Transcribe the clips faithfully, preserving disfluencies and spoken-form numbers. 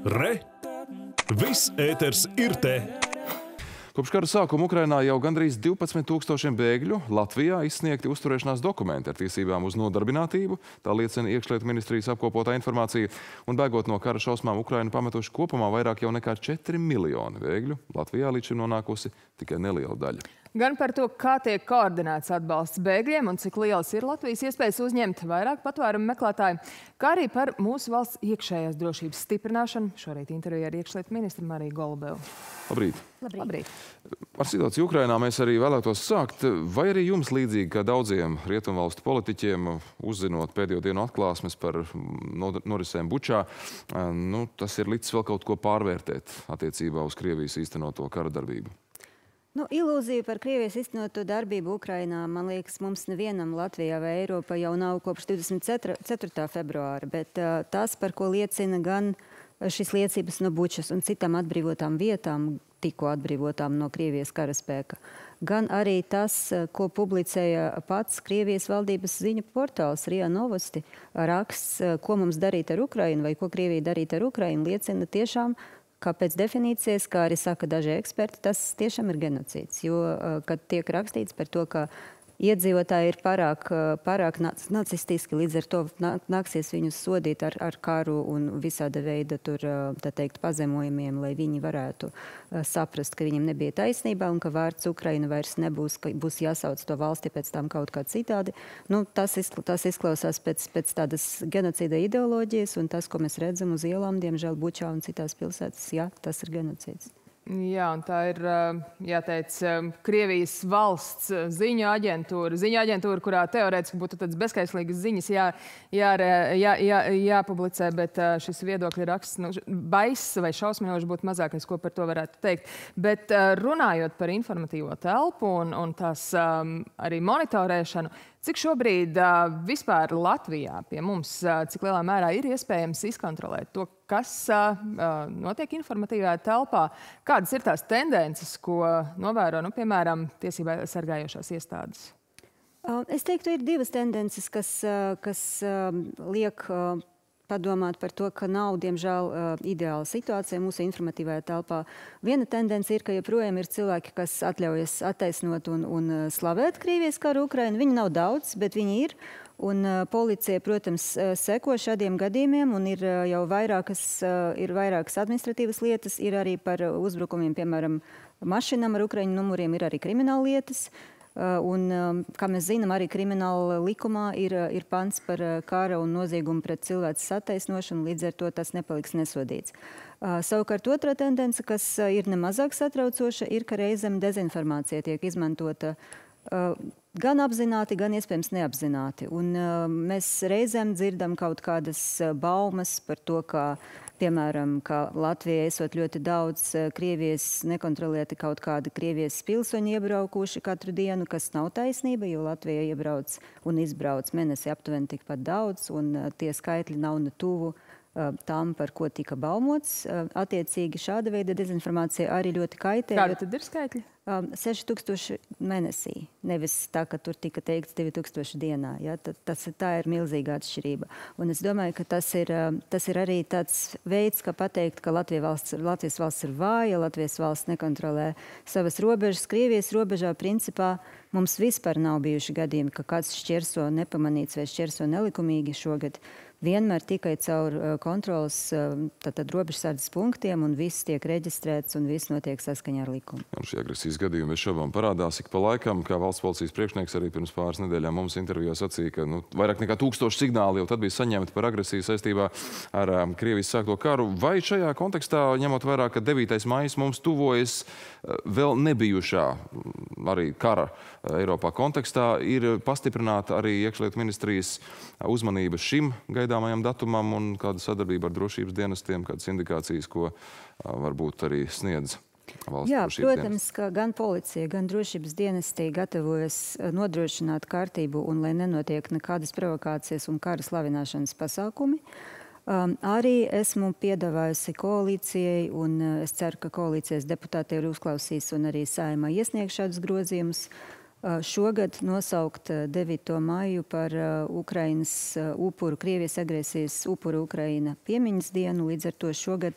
Re! Viss ēters ir te! Kopš kara sākuma Ukrainā jau gandrīz divpadsmit tūkstošiem bēgļu Latvijā izsniegti uzturēšanās dokumenti ar tiesībām uz nodarbinātību, tā liecina iekšlietu ministrijas apkopotā informācija, un bēgot no kara šausmām Ukrainu pametuši kopumā vairāk jau nekā četri miljoni bēgļu. Latvijā līdz šim nonākusi tikai neliela daļa. Gan par to, kā tiek koordinēts atbalsts bēgļiem un cik lielas ir Latvijas iespējas uzņemt vairāk patvērumu meklētāju, kā arī par mūsu valsts iekšējās drošības stiprināšanu. Šorīt intervijā ar iekšlietu ministru Mariju Golubevu. Labrīt. Labrīt. Labrīt. Ar situāciju Ukrainā mēs arī vēlētos sākt. Vai arī jums līdzīgi kā daudziem rietumvalstu politiķiem, uzzinot pēdējo dienu atklāsmes par norisēm Bučā, nu, tas ir licis vēl kaut ko pārvērtēt attiecībā uz Krievijas īstenoto kara darbību? Nu, ilūzija par Krievijas īstenoto darbību Ukrainā, man liekas, mums nevienam Latvijā vai Eiropā jau nav kopš divdesmit ceturtā februāra, bet uh, tas, par ko liecina gan šīs liecības no Bučas un citām atbrīvotām vietām, tikko atbrīvotām no Krievijas karaspēka, gan arī tas, ko publicēja pats Krievijas valdības ziņu portāls RIA Novosti, raksts, ko mums darīt ar Ukrainu vai ko Krievija darīt ar Ukrainu, liecina tiešām, kā pēc definīcijas, kā arī saka daži eksperti, tas tiešām ir genocīds. Jo, kad tiek rakstīts par to, ka iedzīvotāji ir pārāk, pārāk nacistiski, līdz ar to nāksies viņus sodīt ar, ar karu un visāda veida tur, tā teikt, pazemojumiem, lai viņi varētu saprast, ka viņiem nebija taisnība un ka vārds Ukraina vairs nebūs, ka būs jāsauc to valsti pēc tam kaut kā citādi. Nu, tas, izkla, tas izklausās pēc, pēc tādas genocīda ideoloģijas, un tas, ko mēs redzam uz ielām, diemžēl Bučā un citās pilsētas, jā, tas ir genocīds. Jā, un tā ir, jāteic, Krievijas valsts ziņu aģentūra. Ziņu aģentūra, kurā teorētiski būtu tādas bezskaislīgas ziņas jā, jā, jā, jā, jāpublicē, bet šis viedokļa raksts, nu, baiss vai šausminoši būtu mazākais, ko par to varētu teikt. Bet runājot par informatīvo telpu un, un tās um, arī monitorēšanu, cik šobrīd uh, vispār Latvijā pie mums, uh, cik lielā mērā ir iespējams izkontrolēt to, kas uh, notiek informatīvajā telpā, kādas ir tās tendences, ko novēro, nu, piemēram, tiesībā sargājošās iestādes? Es teiktu, ir divas tendences, kas, kas liek padomāt par to, ka nav, diemžēl, ideāla situācija mūsu informatīvajā telpā. Viena tendence ir, ka joprojām ir cilvēki, kas atļaujas attaisnot un, un slavēt Krievijas karu Ukrainu. Viņi nav daudz, bet viņi ir. Un uh, policija, protams, uh, seko šādiem gadījumiem, un ir uh, jau vairākas, uh, ir vairākas administratīvas lietas, ir arī par uzbrukumiem, piemēram, mašīnām ar ukraiņu numuriem, ir arī krimināla lietas. Uh, un, um, kā mēs zinām, arī krimināla likumā ir, uh, ir pants par uh, kara un noziegumu pret cilvēces attaisnošanu, līdz ar to tas nepaliks nesodīts. Uh, savukārt otrā tendence, kas uh, ir nemazāk satraucoša, ir, ka reizēm dezinformācija tiek izmantota uh, gan apzināti, gan iespējams neapzināti. Un uh, mēs reizēm dzirdam kaut kādas uh, baumas par to, ka, piemēram, ka Latvijā esot ļoti daudz uh, Krievijas nekontrolēti kaut kādi Krievijas pilsoņi iebraukuši katru dienu, kas nav taisnība, jo Latvijā iebrauc un izbrauc mēnesi aptuveni tikpat daudz, un uh, tie skaitļi nav ne tuvu uh, tam, par ko tika baumots. Uh, attiecīgi šāda veida dezinformācija arī ļoti kaitē. Kādi tad ir skaitļi? Um, seši tūkstoši mēnesī, nevis tā, ka tur tika teikts divi tūkstoši dienā. Ja? Tad, tas, tā ir milzīga atšķirība. Un es domāju, ka tas ir, tas ir arī tāds veids, kā pateikt, ka Latvijas valsts, Latvijas valsts ir vāja, Latvijas valsts nekontrolē savas robežas. Krievijas robežā principā mums vispār nav bijuši gadījumi, ka kāds šķērso nepamanīts vai šķērso nelikumīgi šogad. Vienmēr tikai caur kontrolas tātad robežsardzes punktiem, un viss tiek reģistrēts un viss notiek saskaņā ar likumu. Un šī agresijas gadījumi bez šaubām parādās ik pa laikam, kā valsts policijas priekšnieks arī pirms pāris nedēļām mums intervijā sacīja, ka nu, vairāk nekā tūkstoši signāli jau tad bija saņemti par agresiju saistībā ar um, Krievijas sākto karu. Vai šajā kontekstā, ņemot vērā, ka devītais maijs mums tuvojas uh, vēl nebijušā arī kara uh, Eiropā kontekstā, ir pastiprināta arī iekšlietu ministrijas uzmanība šim gaidāmajam datumam un kāda sadarbība ar drošības dienestiem, kādas indikācijas, ko uh, varbūt arī sniedz valsts Jā, drošības protams, dienesti? ka gan policija, gan drošības dienesti gatavojas nodrošināt kārtību un lai nenotiek nekādas provokācijas un kara slavināšanas pasākumi. Um, arī esmu piedāvājusi koalīcijai, un uh, es ceru, ka koalīcijas deputāti ir uzklausīs un arī Saeimā iesniegs šādus grozījumus. šogad nosaukt devīto maiju par Ukrainas upuru, Krievijas agresijas upuru Ukraina piemiņas dienu. Līdz ar to šogad,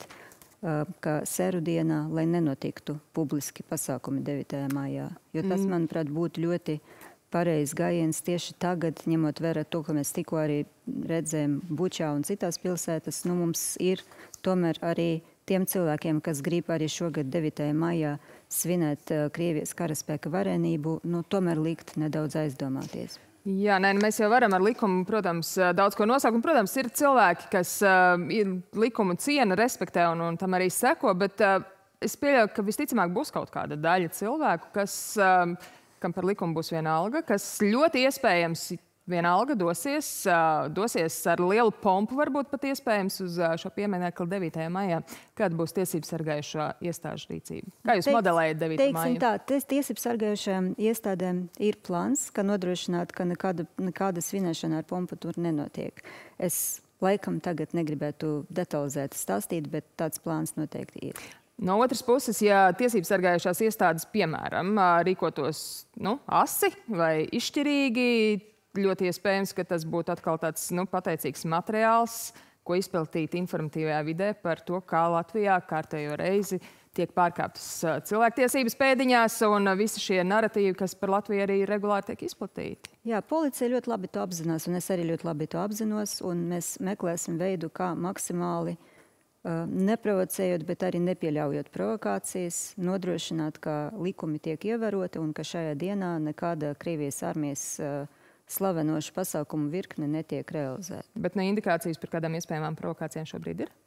kā Seru dienā, lai nenotiktu publiski pasākumi devītajā maijā. Jo tas, mm. manuprāt, būtu ļoti pareizs gājiens tieši tagad, ņemot vērā to, ko mēs tikko arī redzējām Bučā un citās pilsētas. Nu, mums ir tomēr arī tiem cilvēkiem, kas grib arī šogad devītajā maijā svinēt uh, Krievijas karaspēka varenību, nu, tomēr likt nedaudz aizdomāties. Jā, nē, mēs jau varam ar likumu, protams, daudz ko nosaukt. Un, protams, ir cilvēki, kas uh, ir likumu ciena, respektē un, un tam arī seko, bet uh, es pieļauju, ka visticamāk būs kaut kāda daļa cilvēku, kas, uh, kam par likumu būs viena alga, kas ļoti iespējams vienalga dosies, uh, dosies ar lielu pompu, varbūt pat iespējams, uz uh, šo pieminekli devītajā maijā. Kāda būs tiesību sargājušo iestāžu rīcība? Kā jūs Teiks, modelējat devīto maiju? Teiksim tā, ties, tiesību sargājušajām iestādēm ir plāns, ka nodrošināt, ka nekāda, nekāda svinēšana ar pompu tur nenotiek. Es laikam tagad negribētu detalizēt stāstīt, bet tāds plāns noteikti ir. No otras puses, ja tiesību sargājušās iestādes, piemēram, rīkotos nu, asi vai izšķirīgi, ļoti iespējams, ka tas būtu atkal tāds nu, pateicīgs materiāls, ko izpildīt informatīvajā vidē par to, kā Latvijā kārtējo reizi tiek pārkāptas cilvēktiesības pēdiņās un visi šie naratīvi, kas par Latviju arī regulāri tiek izplatīti. Jā, policija ļoti labi to apzinās, un es arī ļoti labi to apzinos, un mēs meklēsim veidu, kā maksimāli uh, neprovocējot, bet arī nepieļaujot provokācijas, nodrošināt, ka likumi tiek ievēroti un ka šajā dienā nekāda Krievijas armijas uh, slavenošu pasākumu virkne netiek realizēta. Bet ne indikācijas par kādām iespējamām provokācijām šobrīd ir?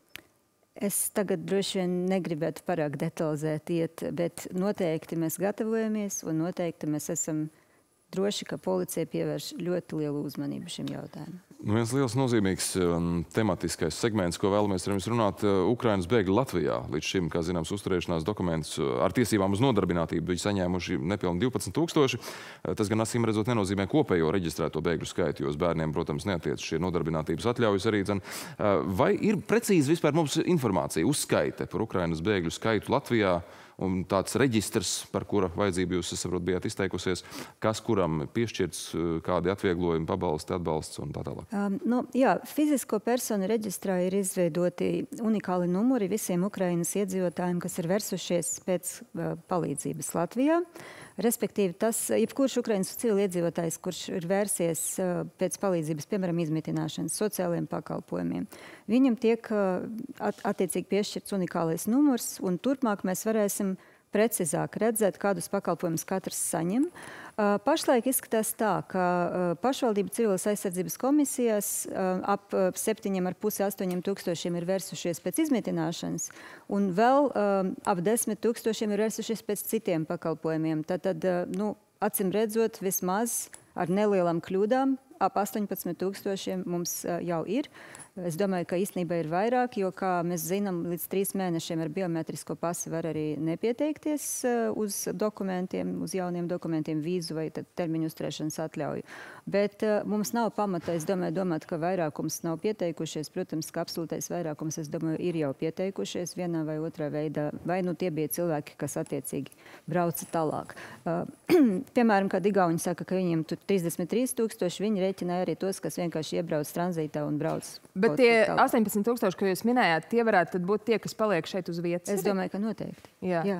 Es tagad droši vien negribētu pārāk detalizēt iet, bet noteikti mēs gatavojamies un noteikti mēs esam droši, ka policija pievērš ļoti lielu uzmanību šim jautājumam. Nu, viens liels nozīmīgs um, tematiskais segments, ko vēlamies ar jums runāt, uh, Ukrainas bēgļi Latvijā. Līdz šim, kā zināms, uzturēšanās dokumentus uh, ar tiesībām uz nodarbinātību bija saņēmuši nepilni divpadsmit tūkstoši. Uh, tas gan acīm redzot nenozīmē kopējo reģistrēto bēgļu skaitu, jo uz bērniem, protams, neatiec šie nodarbinātības atļaujas arī. Dzen. Uh, vai ir precīzi vispār mums informācija, uzskaite par Ukrainas bēgļu skaitu Latvijā? Un tāds reģistrs, par kura vajadzību jūs, es saprotu, bijāt izteikusies, kas kuram piešķirts, kādi atvieglojumi, pabalsti, atbalsts un tā tālāk? Um, nu, jā, fizisko personu reģistrā ir izveidoti unikāli numuri visiem Ukrainas iedzīvotājiem, kas ir versušies pēc uh, palīdzības Latvijā. Respektīvi, tas, jebkurš Ukrainas civiliedzīvotājs, kurš ir vērsies uh, pēc palīdzības, piemēram, izmitināšanas, sociālajiem pakalpojumiem, viņam tiek uh, at, attiecīgi piešķirts unikālais numurs, un turpmāk mēs varēsim precīzāk redzēt, kādus pakalpojumus katrs saņem. Uh, pašlaik izskatās tā, ka uh, pašvaldību civilas aizsardzības komisijās uh, ap uh, septiņiem ar pusi astoņiem tūkstošiem ir vērsušies pēc izmitināšanas, un vēl uh, ap desmit tūkstošiem ir vērsušies pēc citiem pakalpojumiem. Tātad, uh, nu, acim redzot, vismaz ar nelielām kļūdām ap astoņpadsmit tūkstošiem mums uh, jau ir. Es domāju, ka īstenībā ir vairāk, jo, kā mēs zinām, līdz trīs mēnešiem ar biometrisko pasi var arī nepieteikties uz dokumentiem, uz jauniem dokumentiem, vīzu vai termiņu uzturēšanas atļauju. Bet uh, mums nav pamata, es domāju, domāt, ka vairākums nav pieteikušies. Protams, ka absolūtais vairākums, es domāju, ir jau pieteikušies vienā vai otrā veidā. Vai nu tie bija cilvēki, kas attiecīgi brauca tālāk. Uh, piemēram, kad Igauņi saka, ka viņiem tur trīsdesmit trīs tūkstoši, viņi rēķināja arī tos, kas vienkārši iebrauc tranzītā un brauc. Bet tie astoņpadsmit tūkstoši, ko jūs minējāt, tie varētu būt tie, kas paliek šeit uz vietas? Es domāju, ka noteikti. Jā. Jā.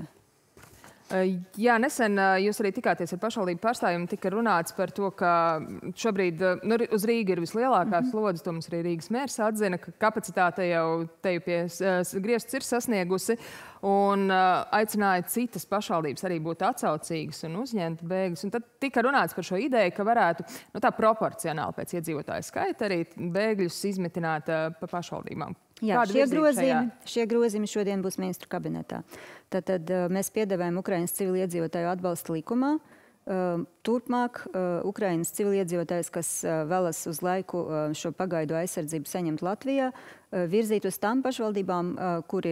Jā, nesen jūs arī tikāties ar pašvaldību pārstāvjiem, tika runāts par to, ka šobrīd nu, uz Rīgu ir vislielākā mm-hmm. slodze, to mums arī Rīgas mērs atzina, ka kapacitāte jau te pie griestas ir sasniegusi, un aicināja citas pašvaldības arī būt atsaucīgas un uzņemt bēgļus. Un tad tika runāts par šo ideju, ka varētu nu, tā proporcionāli pēc iedzīvotāju skaita arī bēgļus izmitināt pa pašvaldībām. Jā, šie grozījumi, šie grozījumi šodien būs ministru kabinetā. Tātad mēs piedāvājam Ukrainas civiliedzīvotāju atbalsta likumā. Turpmāk Ukrainas civiliedzīvotājs, kas vēlas uz laiku šo pagaidu aizsardzību saņemt Latvijā, virzīt uz tām pašvaldībām, kur ir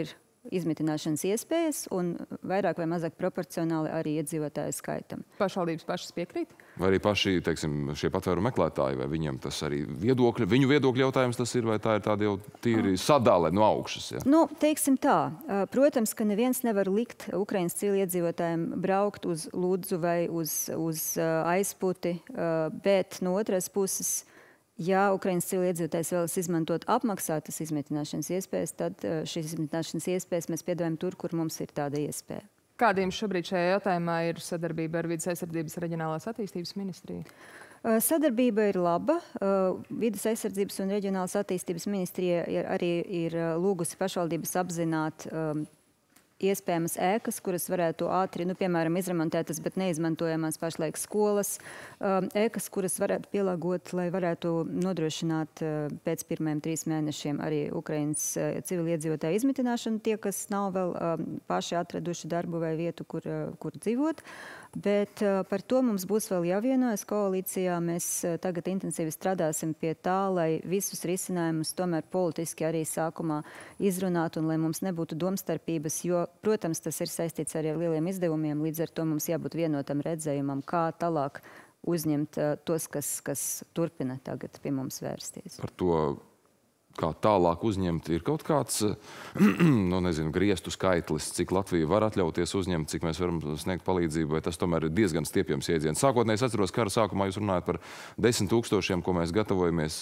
izmitināšanas iespējas un vairāk vai mazāk proporcionāli arī iedzīvotāju skaitam. Pašvaldības pašas piekrīt? Vai arī paši, teiksim, šie patvērumu meklētāji, vai viņiem tas arī viedokļi, viņu viedokļu jautājums tas ir, vai tā ir tāda jau tīri sadale no augšas? Ja? Nu, teiksim tā. Protams, ka neviens nevar likt Ukrainas civiliedzīvotājiem braukt uz Ludzu vai uz, uz Aizputi, bet no otras puses, ja Ukrainas civiliedzīvotājs vēlas izmantot apmaksātas izmitināšanas iespējas, tad šīs izmitināšanas iespējas mēs piedāvājam tur, kur mums ir tāda iespēja. Kāda jums šobrīd šajā jautājumā ir sadarbība ar Vides aizsardzības reģionālās attīstības ministriju? Sadarbība ir laba. Vides aizsardzības un reģionālās attīstības ministrija arī ir lūgusi pašvaldības apzināt iespējamas ēkas, kuras varētu ātri, nu, piemēram, izremontētas, bet neizmantojamās pašlaik skolas, ēkas, kuras varētu pielāgot, lai varētu nodrošināt pēc pirmajiem trīs mēnešiem arī Ukrainas civiliedzīvotāju izmitināšanu, tie, kas nav vēl paši atraduši darbu vai vietu, kur, kur dzīvot. Bet par to mums būs vēl jāvienojas koalīcijā. Mēs tagad intensīvi strādāsim pie tā, lai visus risinājumus tomēr politiski arī sākumā izrunāt un lai mums nebūtu domstarpības, jo, protams, tas ir saistīts arī ar lieliem izdevumiem, līdz ar to mums jābūt vienotam redzējumam, kā tālāk uzņemt tos, kas, kas turpina tagad pie mums vērsties. Par to, kā tālāk uzņemt, ir kaut kāds, nu, nezinu, griestu skaitlis, cik Latvija var atļauties uzņemt, cik mēs varam sniegt palīdzību, vai tas tomēr ir diezgan stiepjams iedziens. Sākotnēji es atceros, kara sākumā jūs runājat par desmit tūkstošiem, ko mēs gatavojamies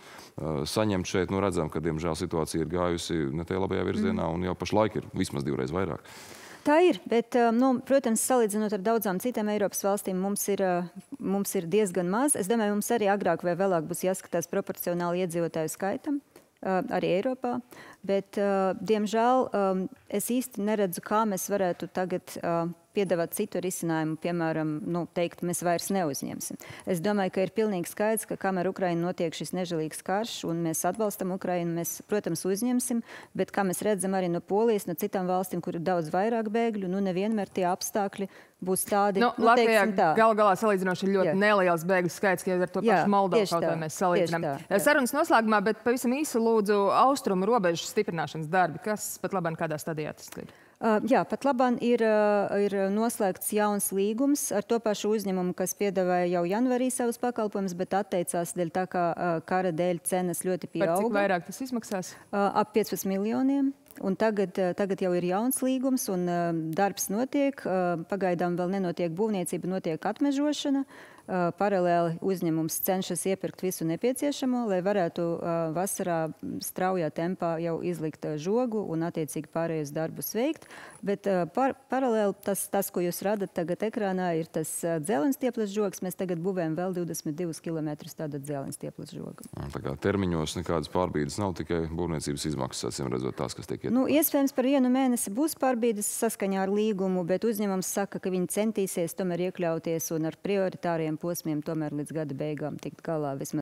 saņemt šeit. Nu, redzam, ka, diemžēl, situācija ir gājusi ne tajā labajā virzienā, un jau pašlaik ir vismaz divreiz vairāk. Tā ir, bet, nu, protams, salīdzinot ar daudzām citām Eiropas valstīm, mums ir, mums ir diezgan maz. Es domāju, mums arī agrāk vai vēlāk būs jāskatās proporcionāli iedzīvotāju skaitam, arī Eiropā, bet, diemžēl, es īsti neredzu, kā mēs varētu tagad piedāvāt citu risinājumu, piemēram, nu, teikt, mēs vairs neuzņemsim. Es domāju, ka ir pilnīgi skaidrs, ka kamēr Ukraina notiek šis nežēlīgs karš un mēs atbalstam Ukrainu, mēs, protams, uzņemsim, bet kā mēs redzam arī no Polijas, no citām valstīm, kur ir daudz vairāk bēgļu, nu, nevienmēr tie apstākļi būs tādi, nu, nu, Latvijā teiksim tā. Galu galā salīdzinoši ir ļoti Jā. neliels bēgļu skaits, ja ar to Jā, pašu Moldovu tieši kaut tā, vai mēs salīdzinām. tieši tā, jā. Sarunas noslēgumā, bet pavisam īsi lūdzu austrumu robežu stiprināšanas darbi. Kas pat labāk kādā stadijā tas ir? Uh, jā, pat labāk ir, uh, ir noslēgts jauns līgums ar to pašu uzņēmumu, kas piedāvāja jau janvārī savus pakalpojumus, bet atteicās dēļ tā, kā uh, kara dēļ cenas ļoti pieauga. Par cik vairāk tas izmaksās? Uh, ap piecpadsmit miljoniem. Un tagad, tagad jau ir jauns līgums un uh, darbs notiek. Uh, pagaidām vēl nenotiek būvniecība, notiek atmežošana. Uh, paralēli uzņēmums cenšas iepirkt visu nepieciešamo, lai varētu uh, vasarā straujā tempā jau izlikt uh, žogu un attiecīgi pārējos darbus veikt. Bet uh, par, paralēli tas, tas, ko jūs radat tagad ekrānā, ir tas uh, dzelenstieples žogs. Mēs tagad būvējam vēl divdesmit divus kilometrus tāda dzelenstieples žoga. Tā kā termiņos nekādas pārbīdes nav, tikai būvniecības izmaksas, acīm redzot tās, kas tiek iet. Nu, iespējams, par vienu mēnesi būs pārbīdes saskaņā ar līgumu, bet uzņēmums saka, ka viņi centīsies tomēr iekļauties un ar prioritāriem posmiem tomēr līdz gada beigām tikt galā vismaz